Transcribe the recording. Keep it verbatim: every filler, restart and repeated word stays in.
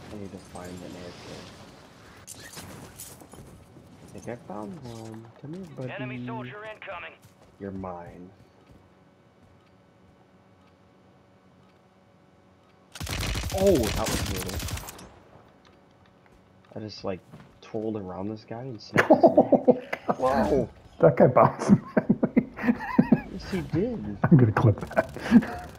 I need to find an airfield. I think I found one. Come here, buddy. Enemy soldier incoming. You're mine. Oh, that was brutal. I just like twirled around this guy and snapped his neck. Whoa! That guy bounced. Yes, he did. I'm gonna clip that.